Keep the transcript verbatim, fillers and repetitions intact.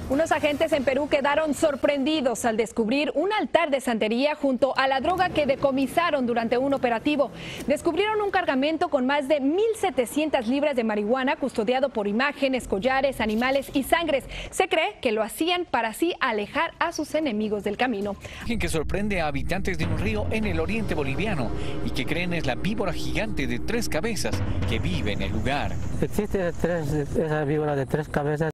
Unos agentes en Perú quedaron sorprendidos al descubrir un altar de santería junto a la droga que decomisaron durante un operativo. Descubrieron un cargamento con más de mil setecientas libras de marihuana custodiado por imágenes, collares, animales y sangres. Se cree que lo hacían para así alejar a sus enemigos del camino. Que sorprende a habitantes de un río en el oriente boliviano y que creen es la víbora gigante de tres cabezas que vive en el lugar. Existe tres, esa víbora de tres cabezas.